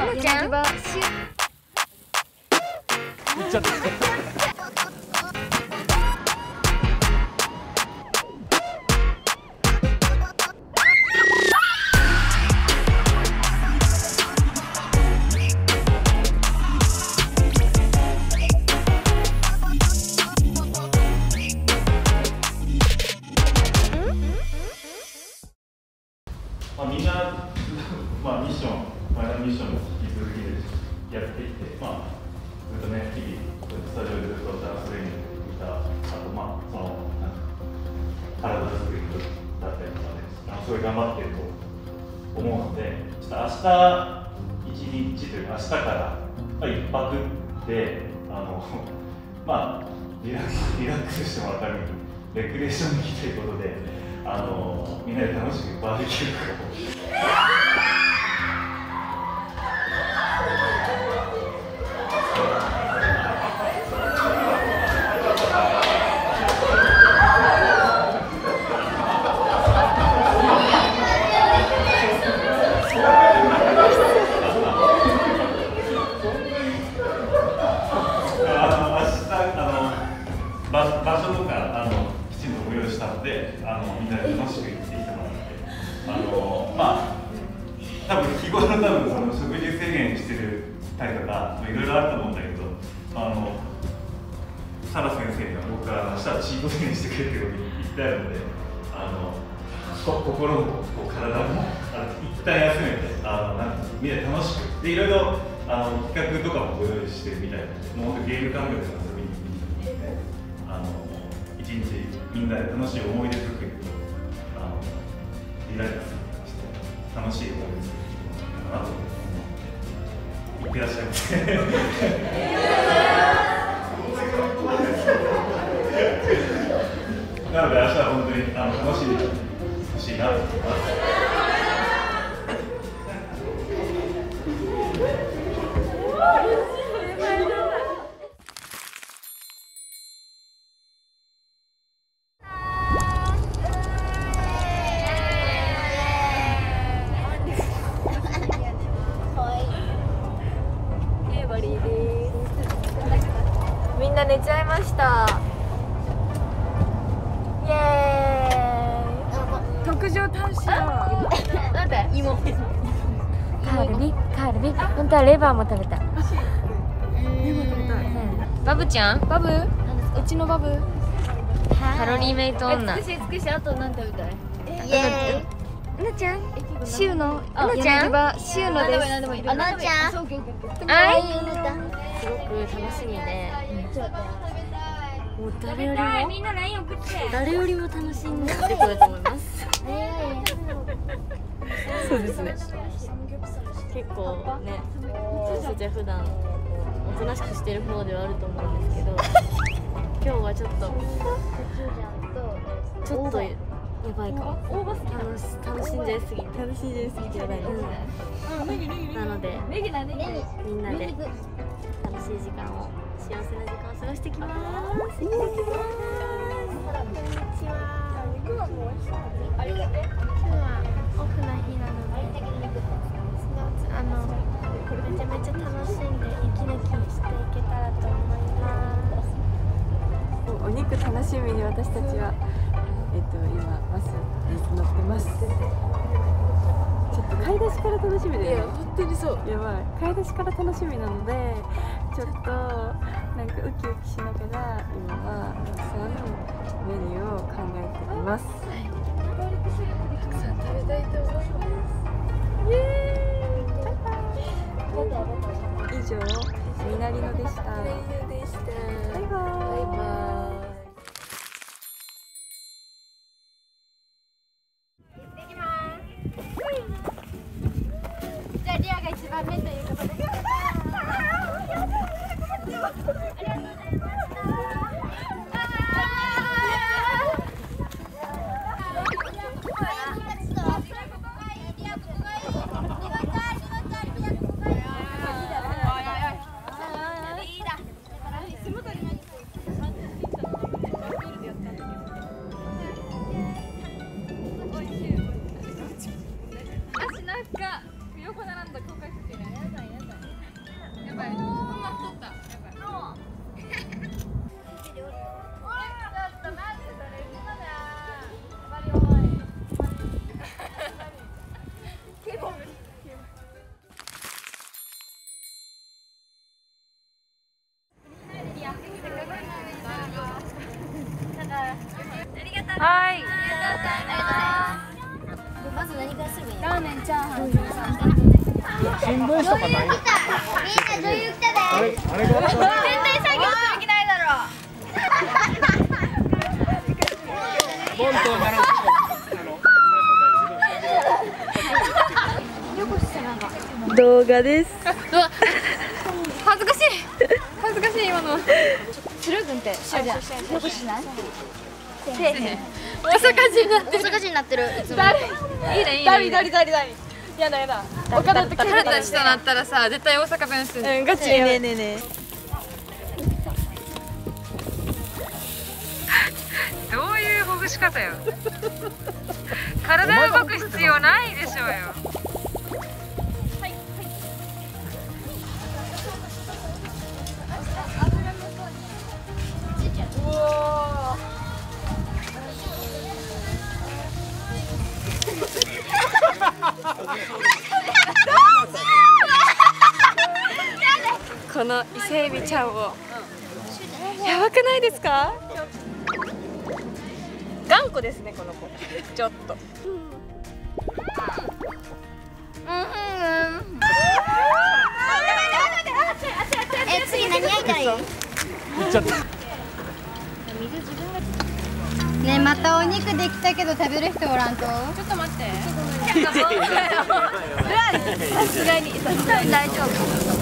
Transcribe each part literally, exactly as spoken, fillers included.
のちゃん。 言っちゃった。まあ、みんな、まあ、ミッション、前のミッションも引き続きでやっていって、まあ、ずっとね、日々、スタジオでずっとダンストレーニングとか、あと、まあ、その、体作りだったりとかね、あのすごい頑張ってると思うので、ちょっと明日、一日というか、明日から、まあ、一泊で、あの、まあ、リラックス、リラックスしてもらうために、レクリエーションに来ということで、あのみんなで楽しくバーベキューとかを。場所とかあのきちんとご用意したので、あのみんなで楽しく行ってきてもらって、あのまあ多分日頃多分その食事制限してるたりとかいろいろあると思うんだけど、あのサラ先生には僕は明日はチート制限してくれっていうことに言ってあるので、あの心もこう体も一旦休めて、あのなんかみんなで楽しくでいろいろあの企画とかもご用意してるみたいなので、もう本当ゲーム感覚で遊びに行ってみて。あの一日みんなで楽しい思い出作りとあのリラックスして楽しい思い出作りかなと思っていってらっしゃいませ。なので明日は本当にあの楽しんでほしいなと思います。 みんな寝ちゃいました。イエーイ。特上タンション。なんで？芋。カールビ、カールビ。本当はレバーも食べたい。レバー食べたい。バブちゃん？バブ？うちのバブ。カロリーメイト女。尽くし尽くし、あと何食べたい？イエーイ。うなちゃん、シュウの、うなちゃん、シュウのです。あ、なちゃん。はい。すごく楽しみで。もう誰よりも、誰よりも楽しんでこれと思います。そうですね。結構ね、私たちは普段おとなしくしてる方ではあると思うんですけど、今日はちょっとちょっと。やばいかも。楽し楽しんじゃいすぎ楽しんじゃいすぎてやばいですね。なのでみんなで楽しい時間を幸せな時間を過ごしてきます。行ってきます。こんにちは。今日はオフな日なので、あのめちゃめちゃ楽しんで息抜きしていけたらと思います。 お肉楽しみに私たちは。えっと今バスに乗ってます。ちょっと買い出しから楽しみで、いや本当にそうやばい。買い出しから楽しみなので、ちょっとなんかウキウキしながら今はたくさんメニューを考えています。はい、たくさん食べたいと思います。イエーイ。以上みなりのでした。みなりのでした。バイバイ。バイバイ。 目ということで、ありがとうございました。足なんか横並んだ公開してる。 はい。 まず何からするの？ ラーメン、チャーハン。 新聞紙とかない。 みんな女優来たで。 あれ、あれが。 絶対作業する気ないだろ。 ボンとなら。 動画です。 うわ、恥ずかしい。恥ずかしい今の。スルー君って、あ、じゃあ、よくしない。せえへん。大阪人になってる。 大阪人になってる。いつも。 誰。いいね、いいね。誰、誰、誰、誰。やだやだ。岡田と彼たちとなったらさ、絶対大阪弁する。うん、ガチ。ねえねえねえ。どういうほぐし方よ。体動く必要ないでしょうよ。この伊勢海老ちゃんをやばくないですか？頑固ですねこの子。ちょっと。 え、次何焼いたらいい？ 言っちゃった。 ね、またお肉できたけど食べる人おらんと。ちょっと待って。さすがに、さすがに大丈夫。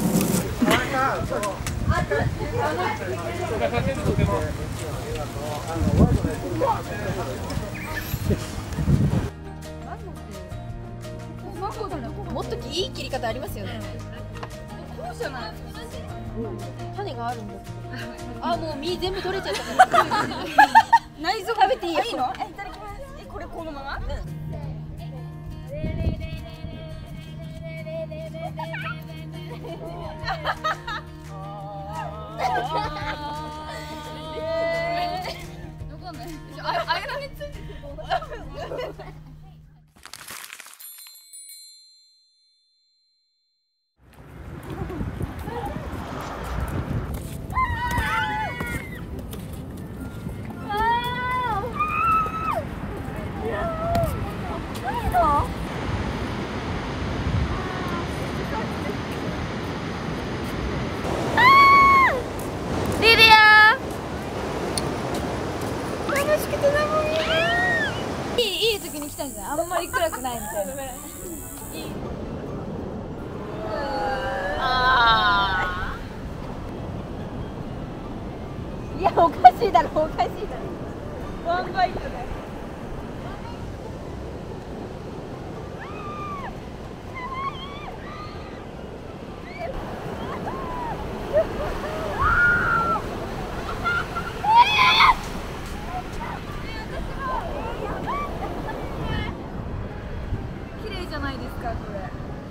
もっといい切り方ありますよね。こうじゃない。種があるんだ。あ、もう身全部取れちゃったから。内臓食べていいよ。いいの？え、いただきます。え、これこのまま？あんまり暗くないみたいな。あーいや、おかしいだろ、おかしいだろ。ワンバイトだよ。じゃないですか、これ。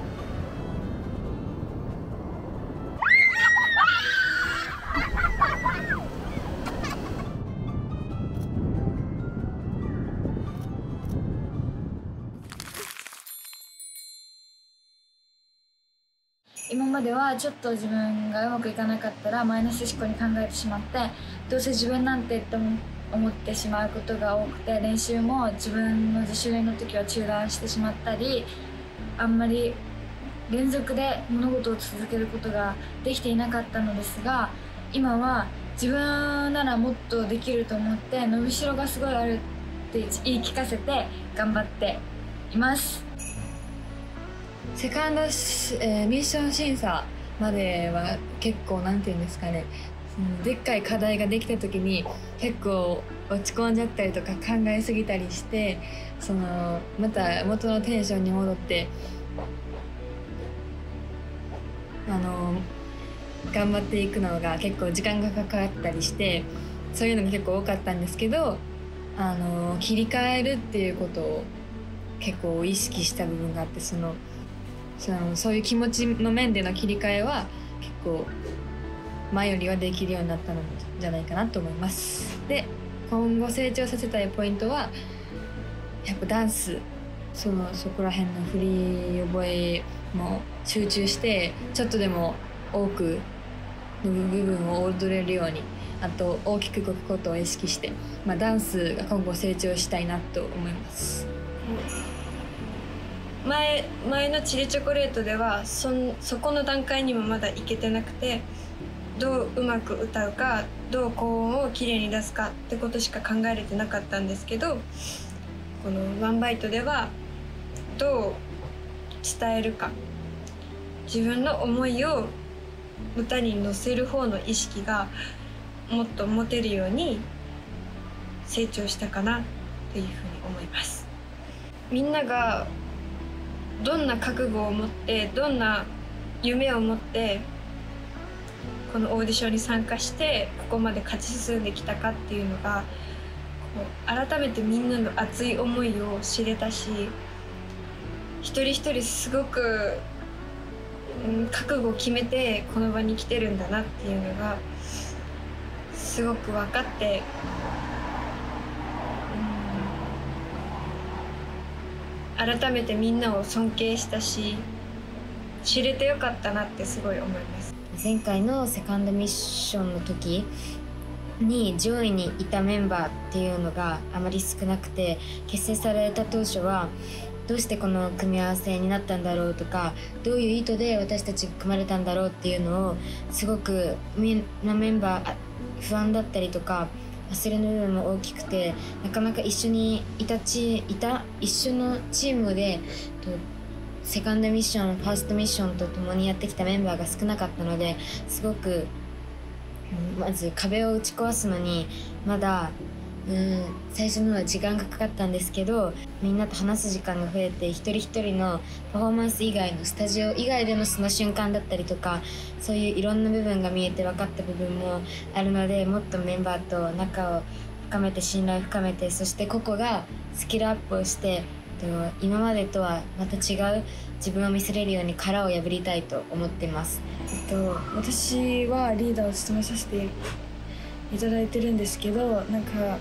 今まではちょっと自分がうまくいかなかったらマイナス思考に考えてしまって、どうせ自分なんてって思ってしまうことが多くて、練習も自分の自主練の時は中断してしまったり、あんまり連続で物事を続けることができていなかったのですが、今は自分ならもっとできると思って、伸びしろがすごいあるって言い聞かせて頑張っています。セカンド、えー、ミッション審査までは結構なんていうんですかね、そのでっかい課題ができた時に結構落ち込んじゃったりとか考えすぎたりして、そのまた元のテンションに戻ってあの頑張っていくのが結構時間がかかったりして、そういうのが結構多かったんですけど、あの切り替えるっていうことを結構意識した部分があって、そのそのそういう気持ちの面での切り替えは結構前よりはできるようになったのじゃないかなと思います。で、今後成長させたいポイントはやっぱダンス、そのそこら辺の振り覚えも集中して、ちょっとでも多くの部分を踊れるようにあと大きく動くことを意識して、まあ、ダンスが今後成長したいなと思います。 前前のチリチョコレートではそんそこの段階にもまだいけてなくて、どううまく歌うか、どう高音をきれいに出すかってことしか考えれてなかったんですけど、このワンバイトではどう伝えるか、自分の思いを歌に乗せる方の意識がもっと持てるように成長したかなっていうふうに思います。みんながどんな覚悟を持って、どんな夢を持ってこのオーディションに参加してここまで勝ち進んできたかっていうのが、こう改めてみんなの熱い思いを知れたし、一人一人すごく、うん、覚悟を決めてこの場に来てるんだなっていうのがすごく分かって、うん、改めてみんなを尊敬したし、知れてよかったなってすごい思います。 前回のセカンドミッションの時に上位にいたメンバーっていうのがあまり少なくて、結成された当初はどうしてこの組み合わせになったんだろうとか、どういう意図で私たちが組まれたんだろうっていうのをすごくみんなメンバー不安だったりとか忘れの部分も大きくて、なかなか一緒にいたチいた一緒のチームでとセカンドミッション、ファーストミッションと共にやってきたメンバーが少なかったので、すごくまず壁を打ち壊すのにまだうん最初のは時間がかかったんですけど、みんなと話す時間が増えて、一人一人のパフォーマンス以外のスタジオ以外でのその瞬間だったりとか、そういういろんな部分が見えて分かった部分もあるので、もっとメンバーと仲を深めて、信頼を深めて、そして個々がスキルアップをして今までとはまた違う自分を見せれるように殻を破りたいと思っています。 えっと、私はリーダーを務めさせていただいてるんですけど、なんか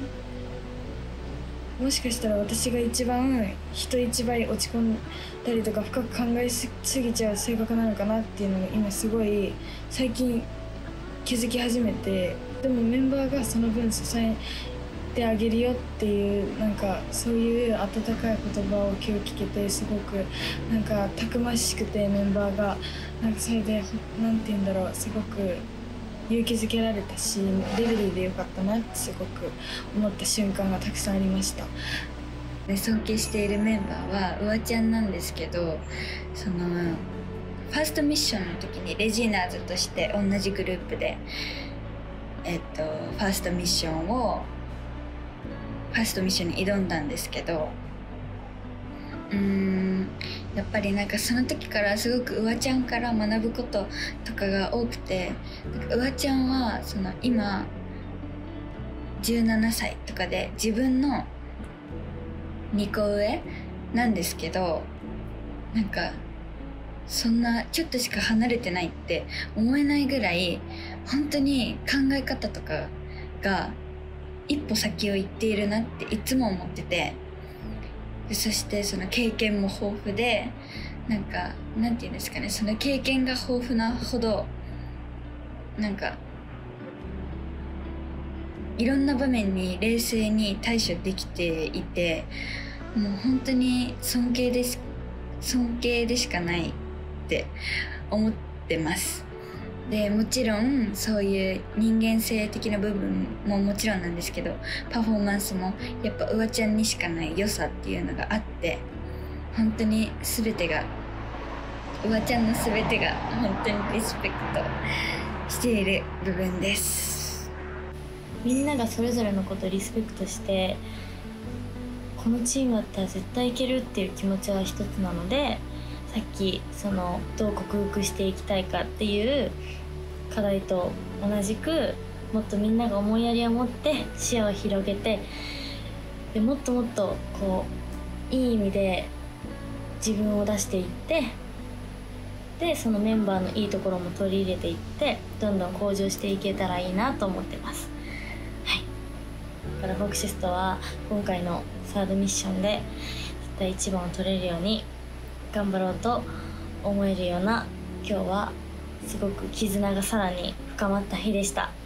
もしかしたら私が一番人一倍落ち込んだりとか深く考えすぎちゃう性格なのかなっていうのが今すごい最近気づき始めて、でもメンバーがその分支えてあげるよっていうなんかそういう温かい言葉を今日聞けて、すごくなんかたくましくて、メンバーがなんかそれでなんて言うんだろう、すごく勇気づけられたし、レベルでよかったなってすごく思った瞬間がたくさんありました。 で尊敬しているメンバーはうわちゃんなんですけど、そのファーストミッションの時にレジーナーズとして同じグループで、えっと、ファーストミッションをファーストミッションに挑んだんですけど、うーんやっぱりなんかその時からすごくうわちゃんから学ぶこととかが多くて、うわちゃんはその今じゅうななさいとかで自分のにこ上なんですけど、なんかそんなちょっとしか離れてないって思えないぐらい本当に考え方とかが一歩先を行っているなっていつも思ってて、でそしてその経験も豊富で、なんかなんていうんですかね、その経験が豊富なほどなんかいろんな場面に冷静に対処できていて、もう本当に尊敬です尊敬でしかないって思ってます。でもちろんそういう人間性的な部分ももちろんなんですけど、パフォーマンスもやっぱうわちゃんにしかない良さっていうのがあって、本当に全てがうわちゃんの全てが本当にリスペクトしている部分です。 みんながそれぞれのことをリスペクトして、このチームだったら絶対いけるっていう気持ちは一つなので、さっきそのどう克服していきたいかっていう課題と同じく、もっとみんなが思いやりを持って視野を広げて、でもっともっとこういい意味で自分を出していって、でそのメンバーのいいところも取り入れていって、どんどん向上していけたらいいなと思ってます。はい、だからフォクシストは今回のサードミッションで絶対一番を取れるように頑張ろうと思えるような、今日はすごく絆がさらに深まった日でした。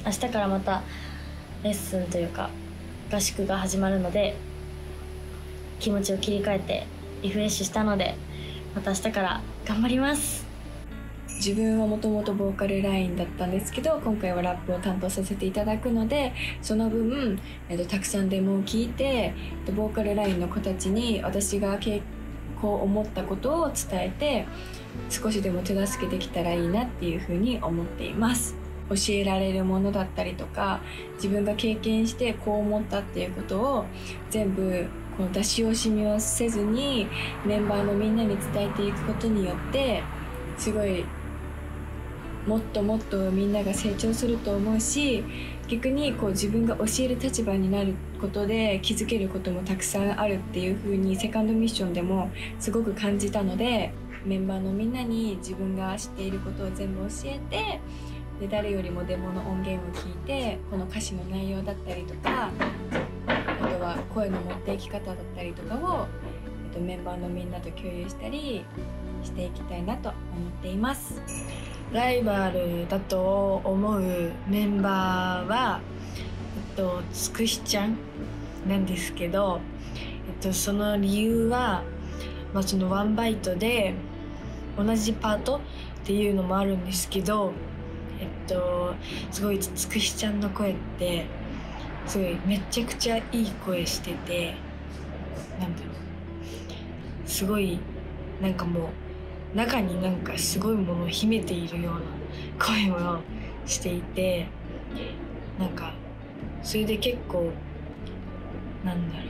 明日からまたレッスンというか合宿が始まるので、気持ちを切り替えてリフレッシュしたので、また明日から頑張ります。 自分はもともとボーカルラインだったんですけど、今回はラップを担当させていただくので、その分、えっと、たくさんデモを聞いて、えっと、ボーカルラインの子たちに私がこう思ったことを伝えて、少しでも手助けできたらいいなっていうふうに思っています。教えられるものだったりとか、自分が経験してこう思ったっていうことを全部この出し惜しみをせずにメンバーのみんなに伝えていくことによって、すごいもっともっとみんなが成長すると思うし、逆にこう自分が教える立場になることで気づけることもたくさんあるっていう風にセカンドミッションでもすごく感じたので、メンバーのみんなに自分が知っていることを全部教えて、で誰よりもデモの音源を聞いて、この歌詞の内容だったりとか、あとは声の持っていき方だったりとかを、えっと、メンバーのみんなと共有したりしていきたいなと思っています。ライバルだと思うメンバーは、えっと、つくしちゃんなんですけど、えっと、その理由は、まあ、そのワンバイトで同じパートっていうのもあるんですけど、えっと、すごいつくしちゃんの声ってすごいめちゃくちゃいい声してて、なんだろう、すごいなんかもう中になんかすごいものを秘めているような声をしていて、なんかそれで結構なんだろ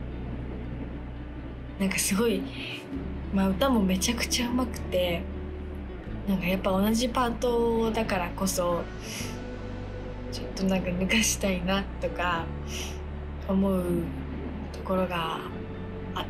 う、なんかすごい、まあ歌もめちゃくちゃうまくて、なんかやっぱ同じパートだからこそちょっとなんか抜かしたいなとか思うところがあって、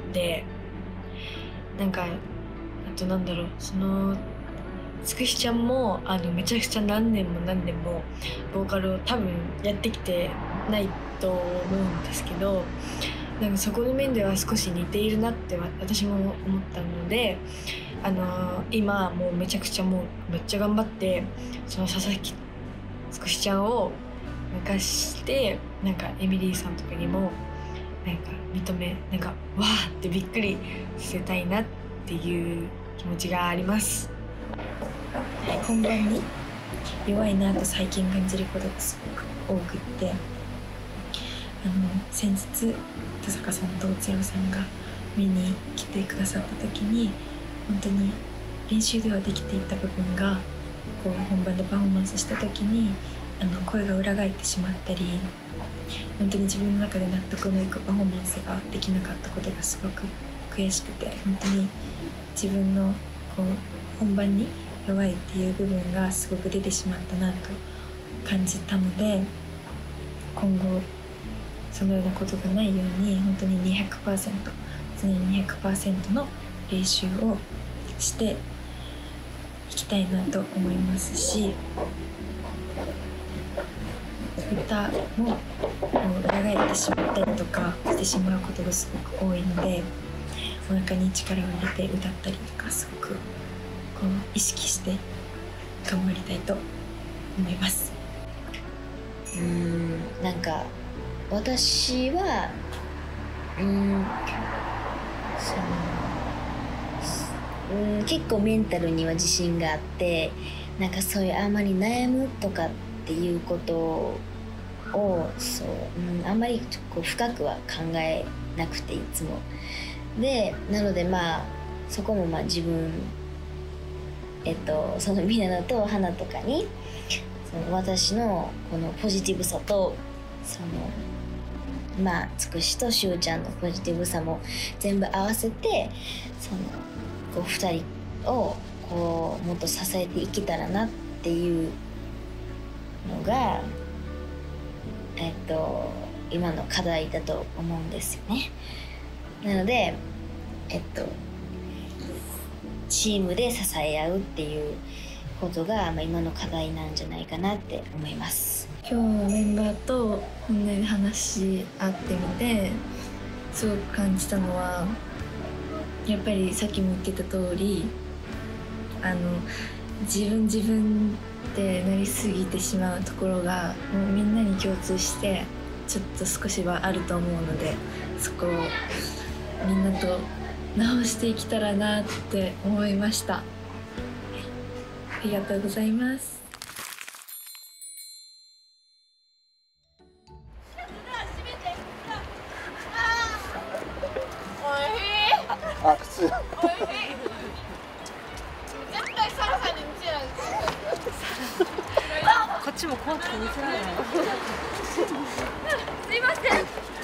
なんかあとなんだろう、そのつくしちゃんもあのめちゃくちゃ何年も何年もボーカルを多分やってきてないと思うんですけど、なんかそこの面では少し似ているなって私も思ったので、あのー、今もうめちゃくちゃもうめっちゃ頑張ってその佐々木つくしちゃんを抜かして、なんかエミリーさんとかにもなんか認め、なんかわーってびっくりさせたいなっていう気持ちがあります。本番に弱いなと最近感じることがすごく多くって、あの先日田坂さんとゼロさんが見に来てくださった時に、本当に練習ではできていた部分がこう本番でパフォーマンスした時にあの声が裏返ってしまったり、本当に自分の中で納得のいくパフォーマンスができなかったことがすごく悔しくて、本当に自分のこう本番に弱いっていう部分がすごく出てしまったなと感じたので、今後そのようなことがないように本当に にひゃくパーセント 常に にひゃくパーセント の練習をしていきたいなと思いますし、歌も裏返ってしまったりとかしてしまうことがすごく多いので、お腹に力を入れて歌ったりとかすごくこう意識して頑張りたいと思います。 うーん、なんか私はうーんそのうん結構メンタルには自信があって、なんかそういうあまり悩むとかっていうことをそう、うん、あんまりこう深くは考えなくていつもで、なのでまあそこもまあ自分えっとそのみなのと花とかにその私のこのポジティブさとそのまあつくしとしゅうちゃんのポジティブさも全部合わせて、そのこうふたりをこうもっと支えていけたらなっていうのがえっと今の課題だと思うんですよね。なのでえっとチームで支え合うっていうことが、まあ、今の課題なんじゃないかなって思います。 今日メンバーと本音で話し合ってみてすごく感じたのは、やっぱりさっきも言ってた通りあの自分自分ってなりすぎてしまうところがもうみんなに共通してちょっと少しはあると思うので、そこをみんなと直していけたらなって思いました。ありがとうございます。 あ、靴。 絶対サラさんに見せない。 こっちもコーチに見せられない。 すいません。